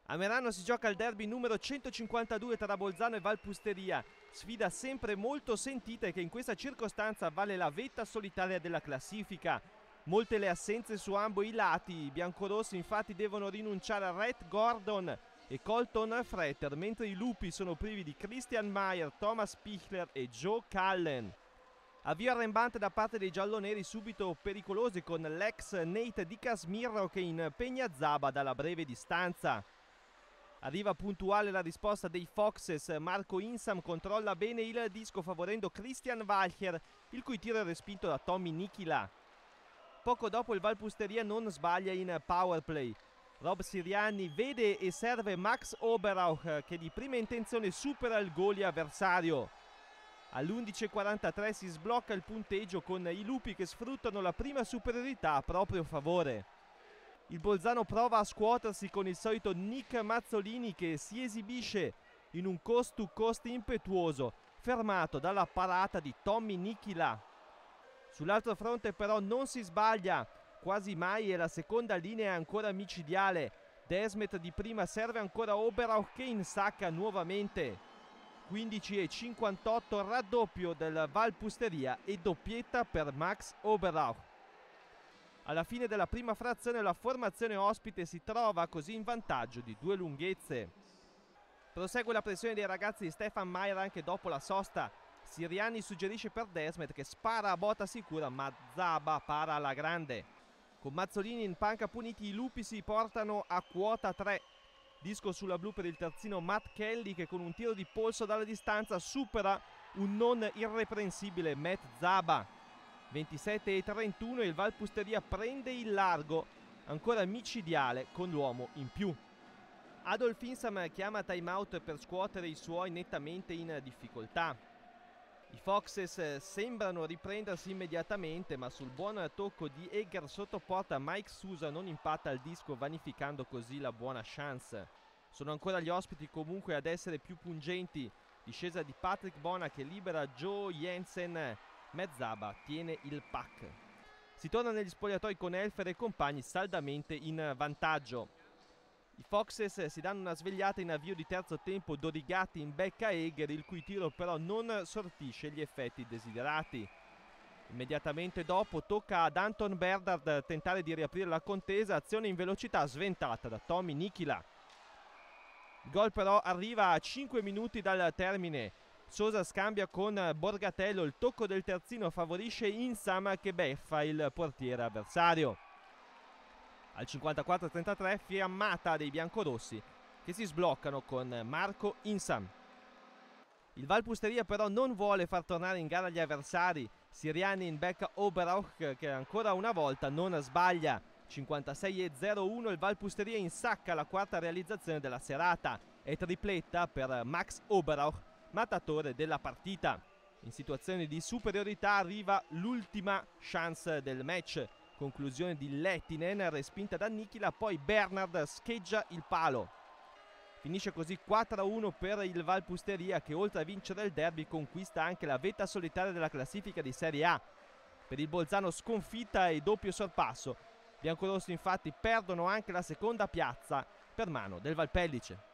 A Merano si gioca il derby numero 152 tra Bolzano e Valpusteria, sfida sempre molto sentita e che in questa circostanza vale la vetta solitaria della classifica. Molte le assenze su ambo i lati, i biancorossi infatti devono rinunciare a Rhett Gordon e Colton Fretter, mentre i lupi sono privi di Christian Mayer, Thomas Pichler e Joe Cullen. Avvio arrembante da parte dei gialloneri subito pericolosi con l'ex Nate Di Casmirro che impegna Zaba dalla breve distanza. Arriva puntuale la risposta dei Foxes, Marco Insam controlla bene il disco favorendo Christian Walcher, il cui tiro è respinto da Tommy Nichila. Poco dopo il Valpusteria non sbaglia in powerplay. Rob Sirianni vede e serve Max Oberauch che di prima intenzione supera il goalie avversario. All'11:43 si sblocca il punteggio con i lupi che sfruttano la prima superiorità a proprio favore. Il Bolzano prova a scuotersi con il solito Nick Mazzolini che si esibisce in un coast to coast impetuoso, fermato dalla parata di Tommy Nichila. Sull'altro fronte però non si sbaglia, quasi mai, e la seconda linea è ancora micidiale. Desmet di prima serve ancora Oberauch che insacca nuovamente. 15:58 raddoppio del Valpusteria e doppietta per Max Oberauch. Alla fine della prima frazione la formazione ospite si trova così in vantaggio di 2 lunghezze. Prosegue la pressione dei ragazzi di Stefan Mayer anche dopo la sosta. Sirianni suggerisce per Desmet che spara a botta sicura, ma Zaba para alla grande. Con Mazzolini in panca puniti, i lupi si portano a quota 3. Disco sulla blu per il terzino Matt Kelly che con un tiro di polso dalla distanza supera un non irreprensibile Matt Zaba. 27:31 e il Valpusteria prende il largo, ancora micidiale con l'uomo in più. Adolf Insam chiama timeout per scuotere i suoi nettamente in difficoltà. I Foxes sembrano riprendersi immediatamente, ma sul buon tocco di Egger sotto porta Mike Sousa non impatta il disco, vanificando così la buona chance. Sono ancora gli ospiti comunque ad essere più pungenti. Discesa di Patrick Bona che libera Joe Jensen. Mezzaba tiene il pack. Si torna negli spogliatoi con Elfer e compagni saldamente in vantaggio. I Foxes si danno una svegliata in avvio di terzo tempo, Dorigatti in becca Egger, il cui tiro però non sortisce gli effetti desiderati. Immediatamente dopo tocca ad Anton Bernard tentare di riaprire la contesa, azione in velocità sventata da Tommy Nichila. Il gol però arriva a 5 minuti dal termine. Sosa scambia con Borgatello, il tocco del terzino favorisce Insam che beffa il portiere avversario. Al 54:33 fiammata dei biancorossi che si sbloccano con Marco Insam. Il Valpusteria però non vuole far tornare in gara gli avversari. Sirianni in becca Oberauch che ancora una volta non sbaglia. 56:01 il Valpusteria insacca la quarta realizzazione della serata e tripletta per Max Oberauch, mattatore della partita. In situazione di superiorità arriva l'ultima chance del match. Conclusione di Lettinen respinta da Nichila, poi Bernard scheggia il palo. Finisce così 4-1 per il Valpusteria che oltre a vincere il derby conquista anche la vetta solitaria della classifica di Serie A. Per il Bolzano sconfitta e doppio sorpasso. Biancorossi infatti perdono anche la seconda piazza per mano del Valpellice.